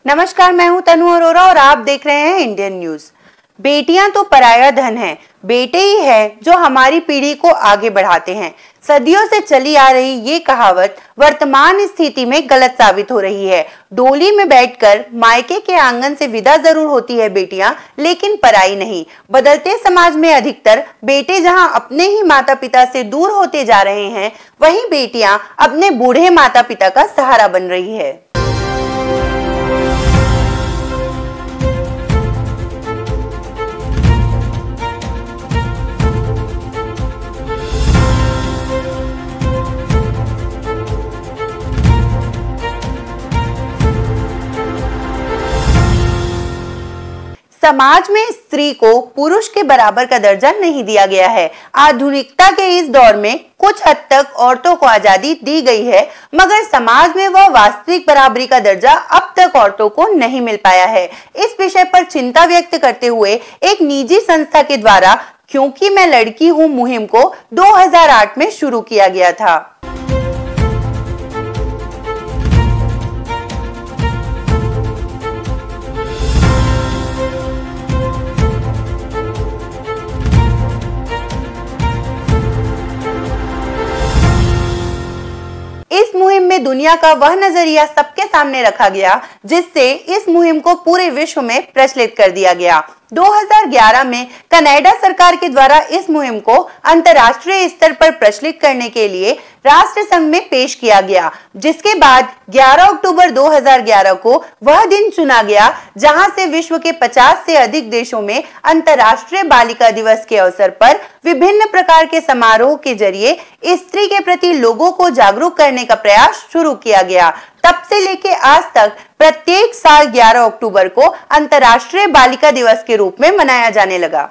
नमस्कार, मैं हूं तनु अरोरा और आप देख रहे हैं इंडियन न्यूज। बेटियां तो पराया धन है, बेटे ही है जो हमारी पीढ़ी को आगे बढ़ाते हैं। सदियों से चली आ रही ये कहावत वर्तमान स्थिति में गलत साबित हो रही है। डोली में बैठकर मायके के आंगन से विदा जरूर होती है बेटियां, लेकिन पराई नहीं। बदलते समाज में अधिकतर बेटे जहां अपने ही माता पिता से दूर होते जा रहे हैं, वहीं बेटियां अपने बूढ़े माता पिता का सहारा बन रही है। समाज में स्त्री को पुरुष के बराबर का दर्जा नहीं दिया गया है। आधुनिकता के इस दौर में कुछ हद तक औरतों को आजादी दी गई है, मगर समाज में वह वास्तविक बराबरी का दर्जा अब तक औरतों को नहीं मिल पाया है। इस विषय पर चिंता व्यक्त करते हुए एक निजी संस्था के द्वारा क्योंकि मैं लड़की हूं मुहिम को 2008 में शुरू किया गया था। इस मुहिम में दुनिया का वह नजरिया सबके सामने रखा गया, जिससे इस मुहिम को पूरे विश्व में प्रचलित कर दिया गया। 2011 में कनाडा सरकार के द्वारा इस मुहिम को अंतर्राष्ट्रीय स्तर पर प्रचलित करने के लिए राष्ट्र संघ में पेश किया गया, जिसके बाद 11 अक्टूबर 2011 को वह दिन चुना गया जहां से विश्व के 50 से अधिक देशों में अंतर्राष्ट्रीय बालिका दिवस के अवसर पर विभिन्न प्रकार के समारोह के जरिए स्त्री के प्रति लोगों को जागरूक करने का प्रयास शुरू किया गया। तब से लेके आज तक प्रत्येक साल 11 अक्टूबर को अंतर्राष्ट्रीय बालिका दिवस के रूप में मनाया जाने लगा।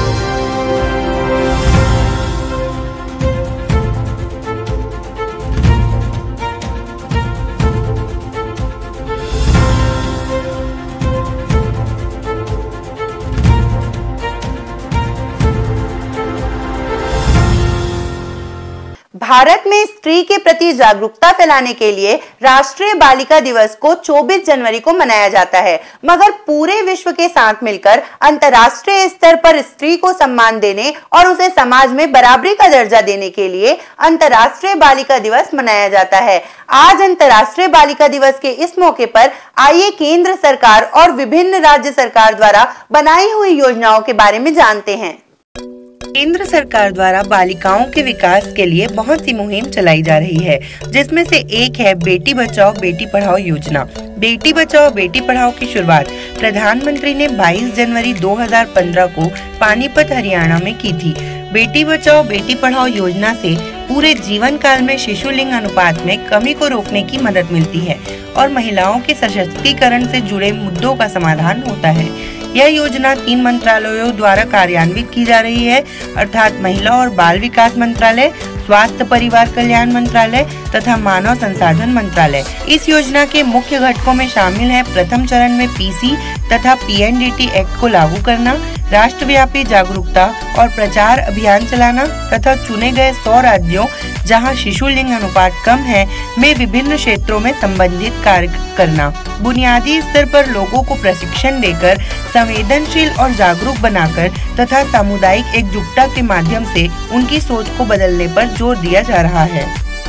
भारत में स्त्री के प्रति जागरूकता फैलाने के लिए राष्ट्रीय बालिका दिवस को 24 जनवरी को मनाया जाता है, मगर पूरे विश्व के साथ मिलकर अंतर्राष्ट्रीय स्तर पर स्त्री को सम्मान देने और उसे समाज में बराबरी का दर्जा देने के लिए अंतर्राष्ट्रीय बालिका दिवस मनाया जाता है। आज अंतर्राष्ट्रीय बालिका दिवस के इस मौके पर आइए केंद्र सरकार और विभिन्न राज्य सरकार द्वारा बनाई हुई योजनाओं के बारे में जानते हैं। केंद्र सरकार द्वारा बालिकाओं के विकास के लिए बहुत सी मुहिम चलाई जा रही है, जिसमें से एक है बेटी बचाओ बेटी पढ़ाओ योजना। बेटी बचाओ बेटी पढ़ाओ की शुरुआत प्रधानमंत्री ने 22 जनवरी 2015 को पानीपत हरियाणा में की थी। बेटी बचाओ बेटी पढ़ाओ योजना से पूरे जीवन काल में शिशु लिंग अनुपात में कमी को रोकने की मदद मिलती है और महिलाओं के सशक्तिकरण से जुड़े मुद्दों का समाधान होता है। यह योजना 3 मंत्रालयों द्वारा कार्यान्वित की जा रही है, अर्थात महिला और बाल विकास मंत्रालय, स्वास्थ्य परिवार कल्याण मंत्रालय तथा मानव संसाधन मंत्रालय। इस योजना के मुख्य घटकों में शामिल है प्रथम चरण में पीसी तथा पीएनडीटी एक्ट को लागू करना, राष्ट्रव्यापी जागरूकता और प्रचार अभियान चलाना तथा चुने गए 100 राज्यों जहां शिशु लिंग अनुपात कम है में विभिन्न क्षेत्रों में संबंधित कार्य करना। बुनियादी स्तर पर लोगों को प्रशिक्षण देकर संवेदनशील और जागरूक बनाकर तथा सामुदायिक एकजुटता के माध्यम से उनकी सोच को बदलने पर जोर दिया जा रहा है।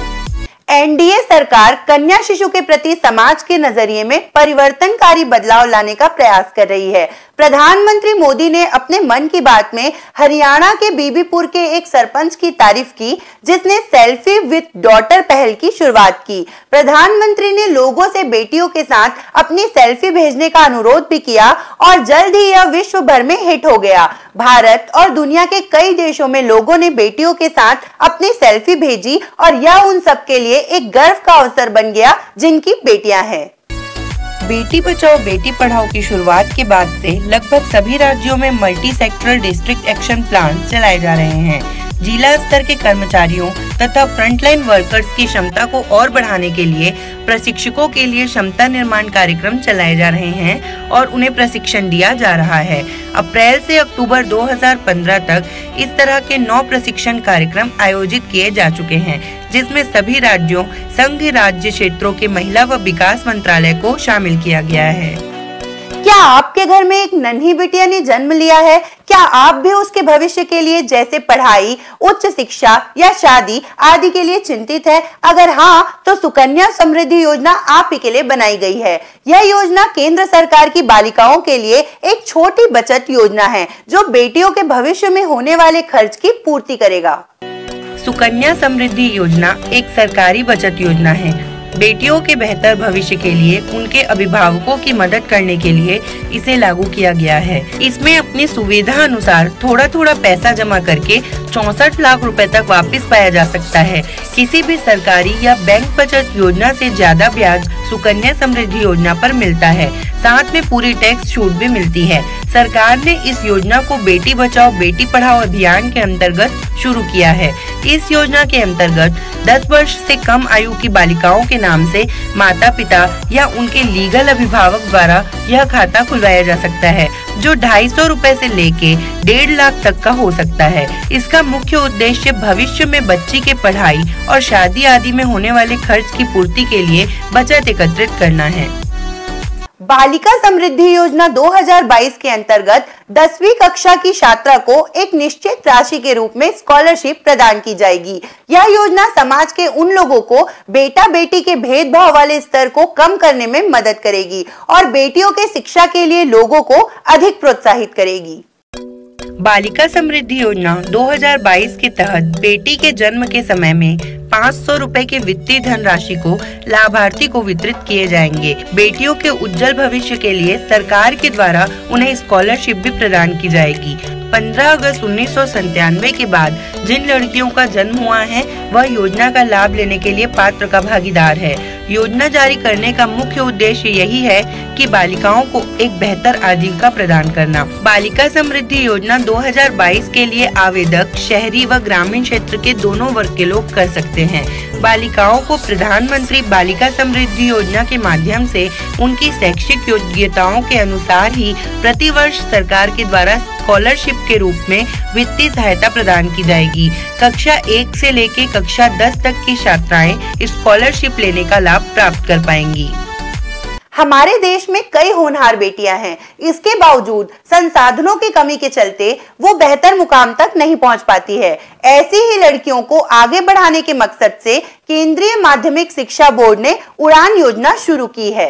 एनडीए सरकार कन्या शिशु के प्रति समाज के नजरिए में परिवर्तनकारी बदलाव लाने का प्रयास कर रही है। प्रधानमंत्री मोदी ने अपने मन की बात में हरियाणा के बीबीपुर के एक सरपंच की तारीफ की, जिसने सेल्फी विद डॉटर पहल की शुरुआत की। प्रधानमंत्री ने लोगों से बेटियों के साथ अपनी सेल्फी भेजने का अनुरोध भी किया और जल्द ही यह विश्व भर में हिट हो गया। भारत और दुनिया के कई देशों में लोगों ने बेटियों के साथ अपनी सेल्फी भेजी और यह उन सब के लिए एक गर्व का अवसर बन गया जिनकी बेटियां हैं। बेटी बचाओ बेटी पढ़ाओ की शुरुआत के बाद से लगभग सभी राज्यों में multi sectoral district action plan चलाए जा रहे हैं। जिला स्तर के कर्मचारियों तथा फ्रंटलाइन वर्कर्स की क्षमता को और बढ़ाने के लिए प्रशिक्षकों के लिए क्षमता निर्माण कार्यक्रम चलाए जा रहे हैं और उन्हें प्रशिक्षण दिया जा रहा है। अप्रैल से अक्टूबर 2015 तक इस तरह के 9 प्रशिक्षण कार्यक्रम आयोजित किए जा चुके हैं, जिसमें सभी राज्यों, संघ राज्य क्षेत्रों के महिला व विकास मंत्रालय को शामिल किया गया है। क्या आपके घर में एक नन्ही बिटिया ने जन्म लिया है? क्या आप भी उसके भविष्य के लिए जैसे पढ़ाई, उच्च शिक्षा या शादी आदि के लिए चिंतित है? अगर हाँ, तो सुकन्या समृद्धि योजना आप ही के लिए बनाई गई है। यह योजना केंद्र सरकार की बालिकाओं के लिए एक छोटी बचत योजना है, जो बेटियों के भविष्य में होने वाले खर्च की पूर्ति करेगा। सुकन्या समृद्धि योजना एक सरकारी बचत योजना है। बेटियों के बेहतर भविष्य के लिए उनके अभिभावकों की मदद करने के लिए इसे लागू किया गया है। इसमें अपनी सुविधा अनुसार थोड़ा थोड़ा पैसा जमा करके 64 लाख रुपए तक वापस पाया जा सकता है। किसी भी सरकारी या बैंक बचत योजना से ज्यादा ब्याज सुकन्या समृद्धि योजना पर मिलता है। साथ में पूरी टैक्स छूट भी मिलती है। सरकार ने इस योजना को बेटी बचाओ बेटी पढ़ाओ अभियान के अंतर्गत शुरू किया है। इस योजना के अंतर्गत 10 वर्ष से कम आयु की बालिकाओं के नाम से माता पिता या उनके लीगल अभिभावक द्वारा यह खाता खुलवाया जा सकता है, जो 250 रुपए से लेके 1.5 लाख तक का हो सकता है। इसका मुख्य उद्देश्य भविष्य में बच्ची के पढ़ाई और शादी आदि में होने वाले खर्च की पूर्ति के लिए बचत एकत्रित करना है। बालिका समृद्धि योजना 2022 के अंतर्गत 10वीं कक्षा की छात्रा को एक निश्चित राशि के रूप में स्कॉलरशिप प्रदान की जाएगी। यह योजना समाज के उन लोगों को बेटा बेटी के भेदभाव वाले स्तर को कम करने में मदद करेगी और बेटियों के शिक्षा के लिए लोगों को अधिक प्रोत्साहित करेगी। बालिका समृद्धि योजना 2022 के तहत बेटी के जन्म के समय में 500 रुपए के वित्तीय धनराशि को लाभार्थी को वितरित किए जाएंगे। बेटियों के उज्जवल भविष्य के लिए सरकार के द्वारा उन्हें स्कॉलरशिप भी प्रदान की जाएगी। 15 अगस्त 1997 के बाद जिन लड़कियों का जन्म हुआ है वह योजना का लाभ लेने के लिए पात्र का भागीदार है। योजना जारी करने का मुख्य उद्देश्य यही है कि बालिकाओं को एक बेहतर आजीविका प्रदान करना। बालिका समृद्धि योजना 2022 के लिए आवेदक शहरी व ग्रामीण क्षेत्र के दोनों वर्ग के लोग कर सकते हैं। बालिकाओं को प्रधानमंत्री बालिका समृद्धि योजना के माध्यम से उनकी शैक्षिक योग्यताओं के अनुसार ही प्रति वर्ष सरकार के द्वारा स्कॉलरशिप के रूप में वित्तीय सहायता प्रदान की जाएगी। कक्षा 1 से लेकर कक्षा 10 तक की छात्राएं स्कॉलरशिप लेने का लाभ प्राप्त कर पाएंगी। हमारे देश में कई होनहार बेटियां हैं, इसके बावजूद संसाधनों की कमी के चलते वो बेहतर मुकाम तक नहीं पहुंच पाती है। ऐसी ही लड़कियों को आगे बढ़ाने के मकसद से केंद्रीय माध्यमिक शिक्षा बोर्ड ने उड़ान योजना शुरू की है।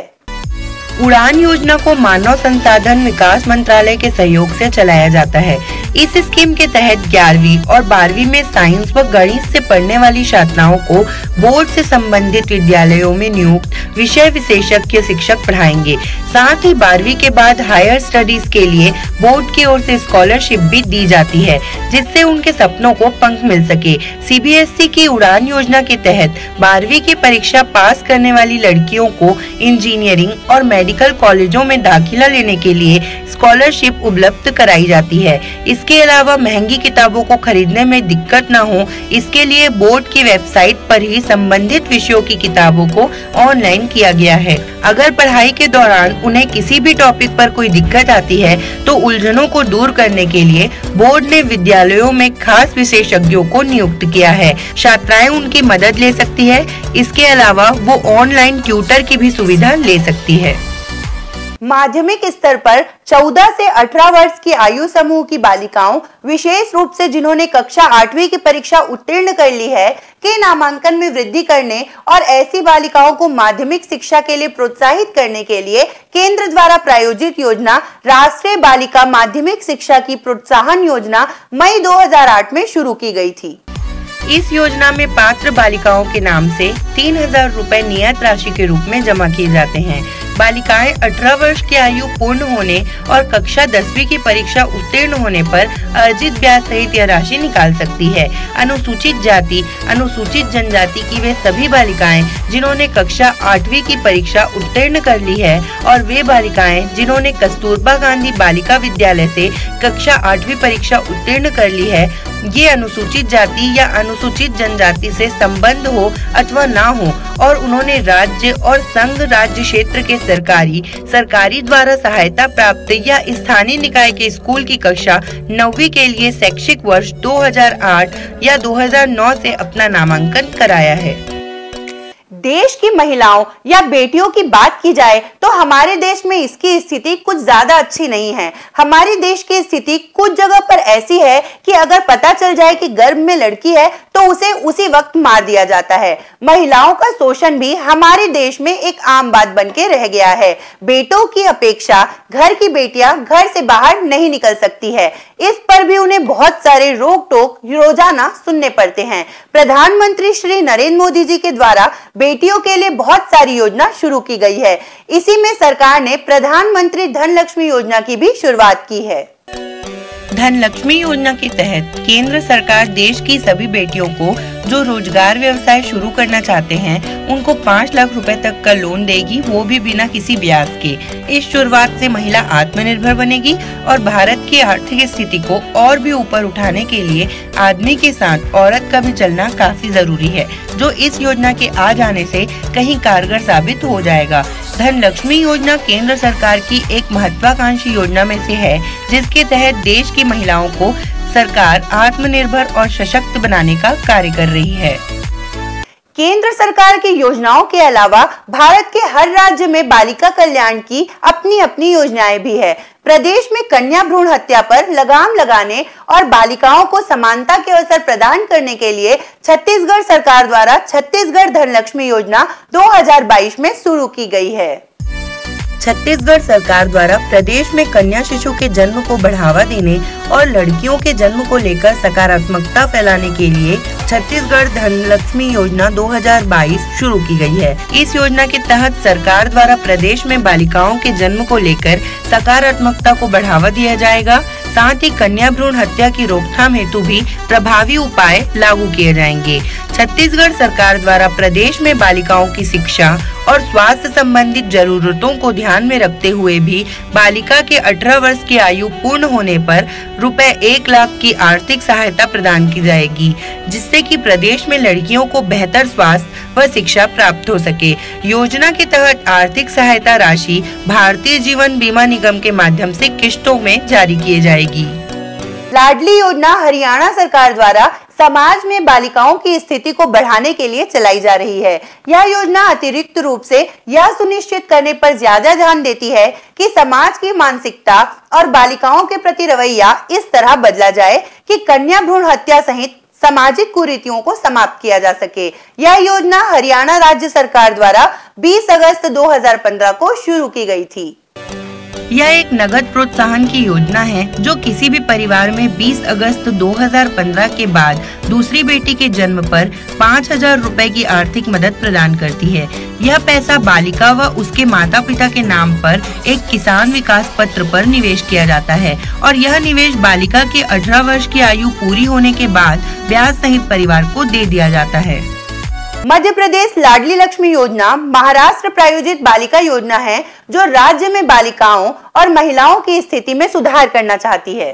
उड़ान योजना को मानव संसाधन विकास मंत्रालय के सहयोग से चलाया जाता है। इस स्कीम के तहत 11वीं और 12वीं में साइंस व गणित से पढ़ने वाली छात्राओं को बोर्ड से संबंधित विद्यालयों में नियुक्त विषय विशेषज्ञ शिक्षक पढ़ाएंगे। साथ ही 12वीं के बाद हायर स्टडीज के लिए बोर्ड की ओर से स्कॉलरशिप भी दी जाती है, जिससे उनके सपनों को पंख मिल सके। सीबीएसई की उड़ान योजना के तहत 12वीं की परीक्षा पास करने वाली लड़कियों को इंजीनियरिंग और मेडिकल कॉलेजों में दाखिला लेने के लिए स्कॉलरशिप उपलब्ध कराई जाती है। इसके अलावा महंगी किताबों को खरीदने में दिक्कत न हो, इसके लिए बोर्ड की वेबसाइट पर ही संबंधित विषयों की किताबों को ऑनलाइन किया गया है। अगर पढ़ाई के दौरान उन्हें किसी भी टॉपिक पर कोई दिक्कत आती है तो उलझनों को दूर करने के लिए बोर्ड ने विद्यालयों में खास विशेषज्ञों को नियुक्त किया है। छात्राएं उनकी मदद ले सकती है। इसके अलावा वो ऑनलाइन ट्यूटर की भी सुविधा ले सकती है। माध्यमिक स्तर पर 14 से 18 वर्ष की आयु समूह की बालिकाओं, विशेष रूप से जिन्होंने कक्षा 8वीं की परीक्षा उत्तीर्ण कर ली है, के नामांकन में वृद्धि करने और ऐसी बालिकाओं को माध्यमिक शिक्षा के लिए प्रोत्साहित करने के लिए केंद्र द्वारा प्रायोजित योजना राष्ट्रीय बालिका माध्यमिक शिक्षा की प्रोत्साहन योजना मई 2008 में शुरू की गई थी। इस योजना में पात्र बालिकाओं के नाम से 3000 रुपए नियत राशि के रूप में जमा किए जाते हैं। बालिकाएं 18 वर्ष की आयु पूर्ण होने और कक्षा 10वीं की परीक्षा उत्तीर्ण होने पर अर्जित ब्याज सहित यह राशि निकाल सकती है। अनुसूचित जाति, अनुसूचित जनजाति की वे सभी बालिकाएं जिन्होंने कक्षा 8वीं की परीक्षा उत्तीर्ण कर ली है और वे बालिकाएं जिन्होंने कस्तूरबा गांधी बालिका विद्यालय से कक्षा 8वीं परीक्षा उत्तीर्ण कर ली है, ये अनुसूचित जाति या अनुसूचित जनजाति से संबंध हो अथवा ना हो, और उन्होंने राज्य और संघ राज्य क्षेत्र के सरकारी द्वारा सहायता प्राप्त या स्थानीय निकाय के स्कूल की कक्षा 9वीं के लिए शैक्षिक वर्ष 2008 या 2009 से अपना नामांकन कराया है। देश की महिलाओं या बेटियों की बात की जाए तो हमारे देश में इसकी स्थिति कुछ ज्यादा अच्छी नहीं है। हमारे देश की स्थिति कुछ जगह पर ऐसी है कि अगर पता चल जाए कि गर्भ में लड़की है तो उसे उसी वक्त मार दिया जाता है। महिलाओं का शोषण भी हमारे देश में एक आम बात बन के रह गया है। बेटों की अपेक्षा घर की बेटियां घर से बाहर नहीं निकल सकती है। इस पर भी उन्हें बहुत सारे रोक टोक रोजाना सुनने पड़ते हैं। प्रधानमंत्री श्री नरेंद्र मोदी जी के द्वारा बेटियों के लिए बहुत सारी योजना शुरू की गई है। इसी में सरकार ने प्रधानमंत्री धन लक्ष्मी योजना की भी शुरुआत की है। धन लक्ष्मी योजना के तहत केंद्र सरकार देश की सभी बेटियों को जो रोजगार व्यवसाय शुरू करना चाहते हैं उनको 5 लाख रुपए तक का लोन देगी, वो भी बिना किसी ब्याज के। इस शुरुआत से महिला आत्मनिर्भर बनेगी और भारत की आर्थिक स्थिति को और भी ऊपर उठाने के लिए आदमी के साथ औरत का भी चलना काफी जरूरी है, जो इस योजना के आ जाने से कहीं कारगर साबित हो जाएगा। धन लक्ष्मी योजना केंद्र सरकार की एक महत्वाकांक्षी योजना में से है, जिसके तहत देश की महिलाओं को सरकार आत्मनिर्भर और सशक्त बनाने का कार्य कर रही है। केंद्र सरकार की योजनाओं के अलावा भारत के हर राज्य में बालिका कल्याण की अपनी अपनी योजनाएं भी है। प्रदेश में कन्या भ्रूण हत्या पर लगाम लगाने और बालिकाओं को समानता के अवसर प्रदान करने के लिए छत्तीसगढ़ सरकार द्वारा छत्तीसगढ़ धन लक्ष्मी योजना 2022 में शुरू की गई है। छत्तीसगढ़ सरकार द्वारा प्रदेश में कन्या शिशु के जन्म को बढ़ावा देने और लड़कियों के जन्म को लेकर सकारात्मकता फैलाने के लिए छत्तीसगढ़ धन लक्ष्मी योजना 2022 शुरू की गई है। इस योजना के तहत सरकार द्वारा प्रदेश में बालिकाओं के जन्म को लेकर सकारात्मकता को बढ़ावा दिया जाएगा। साथ ही कन्या भ्रूण हत्या की रोकथाम हेतु भी प्रभावी उपाय लागू किए जाएंगे। छत्तीसगढ़ सरकार द्वारा प्रदेश में बालिकाओं की शिक्षा और स्वास्थ्य संबंधित जरूरतों को ध्यान में रखते हुए भी बालिका के 18 वर्ष की आयु पूर्ण होने पर रुपए 1 लाख की आर्थिक सहायता प्रदान की जाएगी, जिससे कि प्रदेश में लड़कियों को बेहतर स्वास्थ्य व शिक्षा प्राप्त हो सके। योजना के तहत आर्थिक सहायता राशि भारतीय जीवन बीमा निगम के माध्यम से किश्तों में जारी की जाएगी। लाडली योजना हरियाणा सरकार द्वारा समाज में बालिकाओं की स्थिति को बढ़ाने के लिए चलाई जा रही है। यह योजना अतिरिक्त रूप से यह सुनिश्चित करने पर ज्यादा ध्यान देती है कि समाज की मानसिकता और बालिकाओं के प्रति रवैया इस तरह बदला जाए कि कन्या भ्रूण हत्या सहित सामाजिक कुरीतियों को समाप्त किया जा सके। यह योजना हरियाणा राज्य सरकार द्वारा 20 अगस्त 2015 को शुरू की गई थी। यह एक नगद प्रोत्साहन की योजना है जो किसी भी परिवार में 20 अगस्त 2015 के बाद दूसरी बेटी के जन्म पर 5,000 रुपए की आर्थिक मदद प्रदान करती है। यह पैसा बालिका व उसके माता पिता के नाम पर एक किसान विकास पत्र पर निवेश किया जाता है और यह निवेश बालिका के 18 वर्ष की आयु पूरी होने के बाद ब्याज सहित परिवार को दे दिया जाता है। मध्य प्रदेश लाडली लक्ष्मी योजना महाराष्ट्र प्रायोजित बालिका योजना है जो राज्य में बालिकाओं और महिलाओं की स्थिति में सुधार करना चाहती है।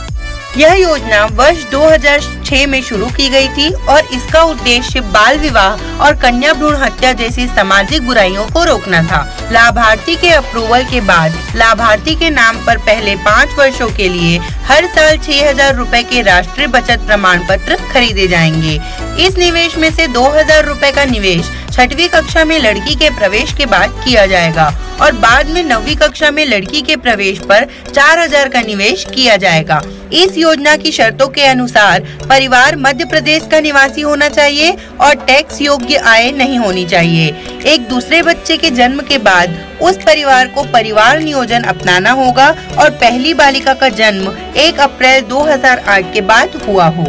यह योजना वर्ष 2006 में शुरू की गई थी और इसका उद्देश्य बाल विवाह और कन्या भ्रूण हत्या जैसी सामाजिक बुराइयों को रोकना था। लाभार्थी के अप्रूवल के बाद लाभार्थी के नाम पर पहले 5 वर्षों के लिए हर साल 6,000 रुपए के राष्ट्रीय बचत प्रमाण पत्र खरीदे जाएंगे। इस निवेश में से 2,000 रुपए का निवेश 6वीं कक्षा में लड़की के प्रवेश के बाद किया जाएगा और बाद में 9वीं कक्षा में लड़की के प्रवेश पर 4,000 का निवेश किया जाएगा। इस योजना की शर्तों के अनुसार परिवार मध्य प्रदेश का निवासी होना चाहिए और टैक्स योग्य आय नहीं होनी चाहिए। एक दूसरे बच्चे के जन्म के बाद उस परिवार को परिवार नियोजन अपनाना होगा और पहली बालिका का जन्म 1 अप्रैल 2008 के बाद हुआ हो।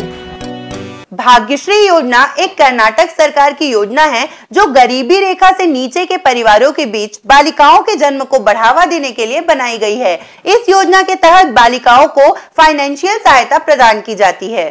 भाग्यश्री योजना एक कर्नाटक सरकार की योजना है जो गरीबी रेखा से नीचे के परिवारों के बीच बालिकाओं के जन्म को बढ़ावा देने के लिए बनाई गई है। इस योजना के तहत बालिकाओं को फाइनेंशियल सहायता प्रदान की जाती है।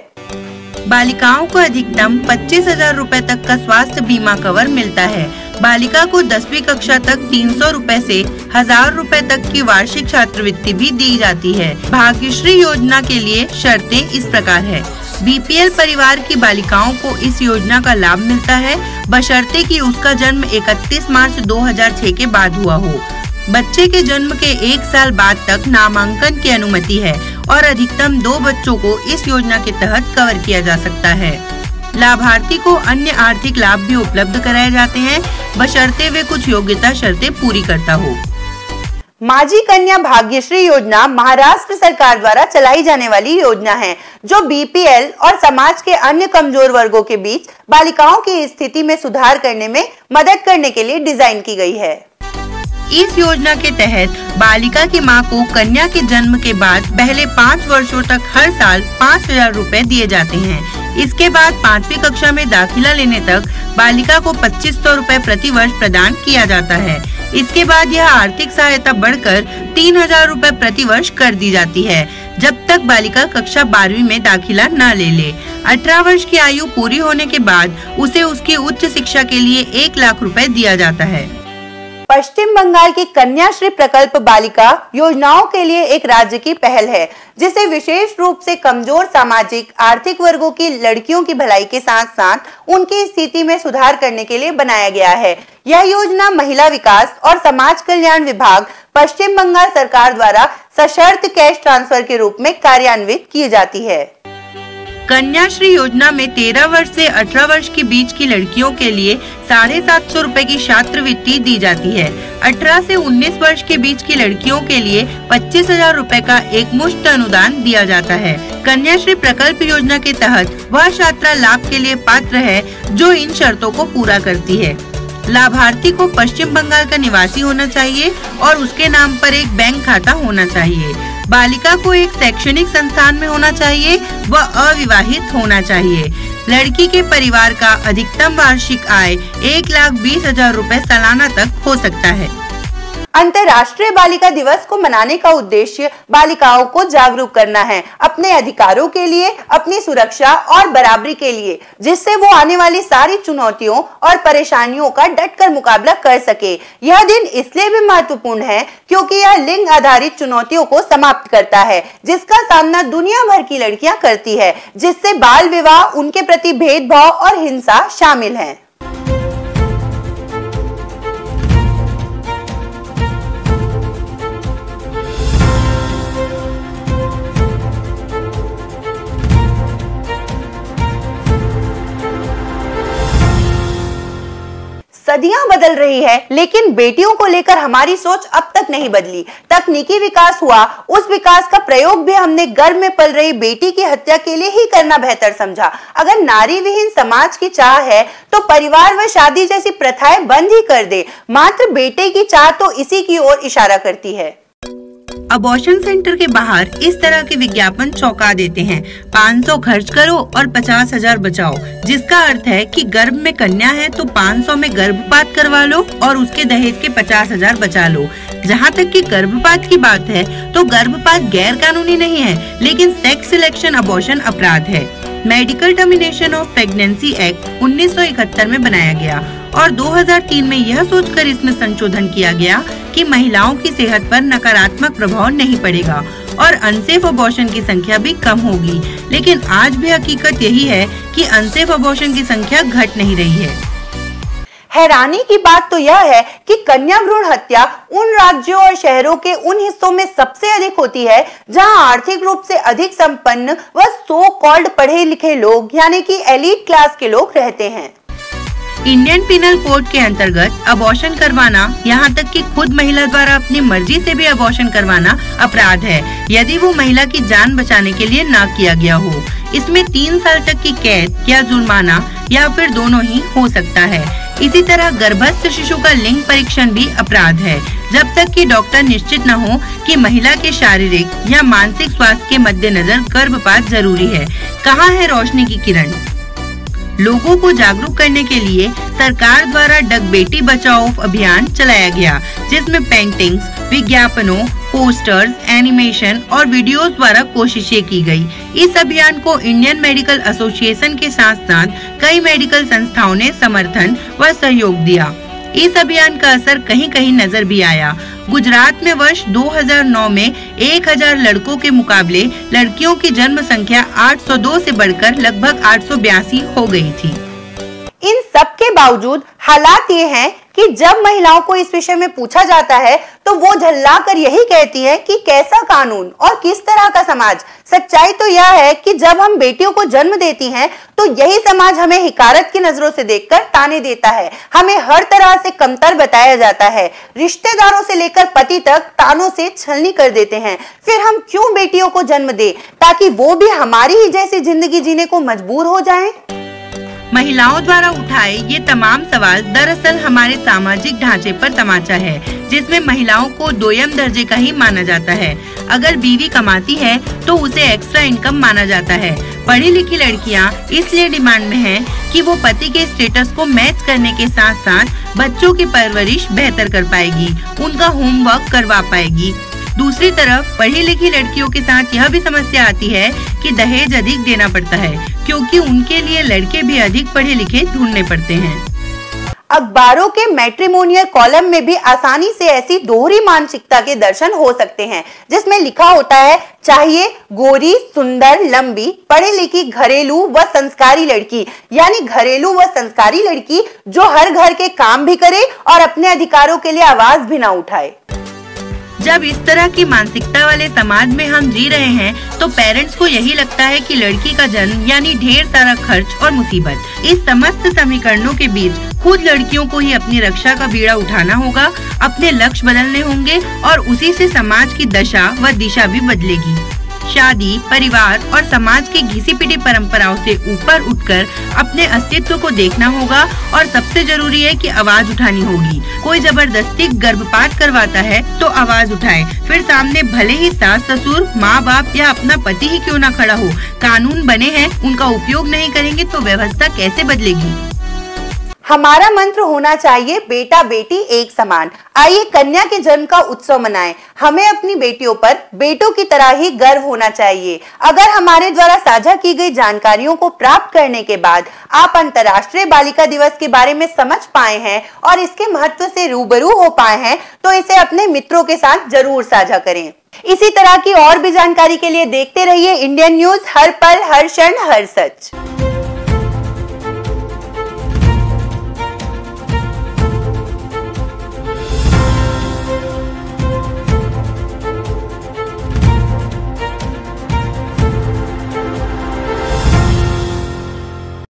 बालिकाओं को अधिकतम 25,000 रुपए तक का स्वास्थ्य बीमा कवर मिलता है। बालिका को 10वीं कक्षा तक 300 रुपए से 1,000 रुपए तक की वार्षिक छात्रवृत्ति भी दी जाती है। भाग्यश्री योजना के लिए शर्तें इस प्रकार है। बीपीएल परिवार की बालिकाओं को इस योजना का लाभ मिलता है, बशर्ते कि उसका जन्म 31 मार्च 2006 के बाद हुआ हो। बच्चे के जन्म के 1 साल बाद तक नामांकन की अनुमति है और अधिकतम 2 बच्चों को इस योजना के तहत कवर किया जा सकता है। लाभार्थी को अन्य आर्थिक लाभ भी उपलब्ध कराए जाते हैं, बशर्ते वे कुछ योग्यता शर्तें पूरी करता हो। माझी कन्या भाग्यश्री योजना महाराष्ट्र सरकार द्वारा चलाई जाने वाली योजना है, जो बीपीएल और समाज के अन्य कमजोर वर्गों के बीच बालिकाओं की स्थिति में सुधार करने में मदद करने के लिए डिजाइन की गई है। इस योजना के तहत बालिका की मां को कन्या के जन्म के बाद पहले 5 वर्षों तक हर साल 5,000 रुपए दिए जाते हैं। इसके बाद 5वीं कक्षा में दाखिला लेने तक बालिका को 2,500 रुपए प्रति वर्ष प्रदान किया जाता है। इसके बाद यह आर्थिक सहायता बढ़कर 3,000 रुपए प्रति वर्ष कर दी जाती है, जब तक बालिका कक्षा 12वीं में दाखिला न ले ले। 18 वर्ष की आयु पूरी होने के बाद उसे उसकी उच्च शिक्षा के लिए 1 लाख रुपए दिया जाता है। पश्चिम बंगाल की कन्याश्री प्रकल्प बालिका योजनाओं के लिए एक राज्य की पहल है, जिसे विशेष रूप से कमजोर सामाजिक आर्थिक वर्गों की लड़कियों की भलाई के साथ साथ उनकी स्थिति में सुधार करने के लिए बनाया गया है। यह योजना महिला विकास और समाज कल्याण विभाग पश्चिम बंगाल सरकार द्वारा सशर्त कैश ट्रांसफर के रूप में कार्यान्वित की जाती है। कन्याश्री योजना में 13 वर्ष से 18 वर्ष के बीच की लड़कियों के लिए 750 रुपए की छात्रवृत्ति दी जाती है। 18 से 19 वर्ष के बीच की लड़कियों के लिए 25,000 रुपए का एक मुश्त अनुदान दिया जाता है। कन्याश्री प्रकल्प योजना के तहत वह छात्रा लाभ के लिए पात्र है जो इन शर्तों को पूरा करती है। लाभार्थी को पश्चिम बंगाल का निवासी होना चाहिए और उसके नाम पर एक बैंक खाता होना चाहिए। बालिका को एक शैक्षणिक संस्थान में होना चाहिए व अविवाहित होना चाहिए। लड़की के परिवार का अधिकतम वार्षिक आय 1,20,000 रुपए सालाना तक हो सकता है। अंतर्राष्ट्रीय बालिका दिवस को मनाने का उद्देश्य बालिकाओं को जागरूक करना है अपने अधिकारों के लिए, अपनी सुरक्षा और बराबरी के लिए, जिससे वो आने वाली सारी चुनौतियों और परेशानियों का डटकर मुकाबला कर सके। यह दिन इसलिए भी महत्वपूर्ण है क्योंकि यह लिंग आधारित चुनौतियों को समाप्त करता है, जिसका सामना दुनिया भर की लड़कियां करती है, जिससे बाल विवाह, उनके प्रति भेदभाव और हिंसा शामिल है। सदियां बदल रही है, लेकिन बेटियों को लेकर हमारी सोच अब तक नहीं बदली। तकनीकी विकास हुआ, उस विकास का प्रयोग भी हमने गर्भ में पल रही बेटी की हत्या के लिए ही करना बेहतर समझा। अगर नारी विहीन समाज की चाह है तो परिवार व शादी जैसी प्रथाएं बंद ही कर दे। मात्र बेटे की चाह तो इसी की ओर इशारा करती है। अबॉर्शन सेंटर के बाहर इस तरह के विज्ञापन चौंका देते हैं। 500 खर्च करो और 50,000 बचाओ, जिसका अर्थ है कि गर्भ में कन्या है तो 500 में गर्भपात करवा लो और उसके दहेज के 50,000 बचा लो। जहाँ तक कि गर्भपात की बात है तो गर्भपात गैर कानूनी नहीं है, लेकिन सेक्स सिलेक्शन अबॉर्शन अपराध है। Medical termination of pregnancy act 1971 में बनाया गया और 2003 में यह सोचकर इसमें संशोधन किया गया कि महिलाओं की सेहत पर नकारात्मक प्रभाव नहीं पड़ेगा और अनसेफ अबॉर्शन की संख्या भी कम होगी। लेकिन आज भी हकीकत यही है कि अनसेफ अबॉर्शन की संख्या घट नहीं रही है। हैरानी की बात तो यह है कि कन्या भ्रूण हत्या उन राज्यों और शहरों के उन हिस्सों में सबसे अधिक होती है जहां आर्थिक रूप से अधिक संपन्न व सो कॉल्ड पढ़े लिखे लोग यानी कि एलीट क्लास के लोग रहते हैं। इंडियन पिनल कोड के अंतर्गत अबॉर्शन करवाना, यहाँ तक कि खुद महिला द्वारा अपनी मर्जी से भी अबॉर्शन करवाना अपराध है, यदि वो महिला की जान बचाने के लिए ना किया गया हो। इसमें 3 साल तक की कैद या जुर्माना या फिर दोनों ही हो सकता है। इसी तरह गर्भस्थ शिशु का लिंग परीक्षण भी अपराध है, जब तक कि डॉक्टर निश्चित न हो कि महिला के शारीरिक या मानसिक स्वास्थ्य के मद्देनजर गर्भपात जरूरी है। कहाँ है रोशनी की किरण? लोगों को जागरूक करने के लिए सरकार द्वारा डग बेटी बचाओ अभियान चलाया गया, जिसमें पेंटिंग्स, विज्ञापनों, पोस्टर्स, एनिमेशन और वीडियोस द्वारा कोशिशें की गई। इस अभियान को इंडियन मेडिकल एसोसिएशन के साथ साथ कई मेडिकल संस्थाओं ने समर्थन व सहयोग दिया। इस अभियान का असर कहीं कहीं नजर भी आया। गुजरात में वर्ष 2009 में 1000 लड़कों के मुकाबले लड़कियों की जन्म संख्या 802 से बढ़कर लगभग 882 हो गई थी। इन सब के बावजूद हालात ये हैं कि जब महिलाओं को इस विषय में पूछा जाता है तो वो झल्लाकर यही कहती हैं कि कैसा कानून और किस तरह का समाज। सच्चाई तो यह है कि जब हम बेटियों को जन्म देती हैं तो यही समाज हमें हिकारत की नजरों से देखकर ताने देता है, हमें हर तरह से कमतर बताया जाता है, रिश्तेदारों से लेकर पति तक तानों से छलनी कर देते हैं। फिर हम क्यों बेटियों को जन्म दें ताकि वो भी हमारी ही जैसी जिंदगी जीने को मजबूर हो जाएं? महिलाओं द्वारा उठाए ये तमाम सवाल दरअसल हमारे सामाजिक ढांचे पर तमाचा है, जिसमें महिलाओं को दोयम दर्जे का ही माना जाता है। अगर बीवी कमाती है तो उसे एक्स्ट्रा इनकम माना जाता है। पढ़ी लिखी लड़कियां इसलिए डिमांड में हैं कि वो पति के स्टेटस को मैच करने के साथ साथ बच्चों की परवरिश बेहतर कर पाएगी, उनका होमवर्क करवा पाएगी। दूसरी तरफ पढ़ी लिखी लड़कियों के साथ यह भी समस्या आती है कि दहेज अधिक देना पड़ता है, क्योंकि उनके लिए लड़के भी अधिक पढ़े लिखे ढूंढने पड़ते हैं। अखबारों के मैट्रिमोनियल कॉलम में भी आसानी से ऐसी दोहरी मानसिकता के दर्शन हो सकते हैं, जिसमें लिखा होता है चाहिए गोरी, सुंदर, लंबी, पढ़ी लिखी, घरेलू व संस्कारी लड़की, यानी घरेलू व संस्कारी लड़की जो हर घर के काम भी करे और अपने अधिकारों के लिए आवाज भी ना उठाए। जब इस तरह की मानसिकता वाले समाज में हम जी रहे हैं तो पेरेंट्स को यही लगता है कि लड़की का जन्म यानी ढेर सारा खर्च और मुसीबत। इस समस्त समीकरणों के बीच खुद लड़कियों को ही अपनी रक्षा का बीड़ा उठाना होगा, अपने लक्ष्य बदलने होंगे और उसी से समाज की दशा व दिशा भी बदलेगी। शादी, परिवार और समाज की घिसी पिटी परंपराओं से ऊपर उठकर अपने अस्तित्व को देखना होगा और सबसे जरूरी है कि आवाज उठानी होगी। कोई जबरदस्ती गर्भपात करवाता है तो आवाज उठाए, फिर सामने भले ही सास ससुर, माँ बाप या अपना पति ही क्यों ना खड़ा हो। कानून बने हैं, उनका उपयोग नहीं करेंगे तो व्यवस्था कैसे बदलेगी। हमारा मंत्र होना चाहिए बेटा बेटी एक समान। आइए कन्या के जन्म का उत्सव मनाएं। हमें अपनी बेटियों पर बेटों की तरह ही गर्व होना चाहिए। अगर हमारे द्वारा साझा की गई जानकारियों को प्राप्त करने के बाद आप अंतर्राष्ट्रीय बालिका दिवस के बारे में समझ पाए हैं और इसके महत्व से रूबरू हो पाए हैं तो इसे अपने मित्रों के साथ जरूर साझा करें। इसी तरह की और भी जानकारी के लिए देखते रहिए इंडियन न्यूज, हर पल, हर क्षण, हर सच।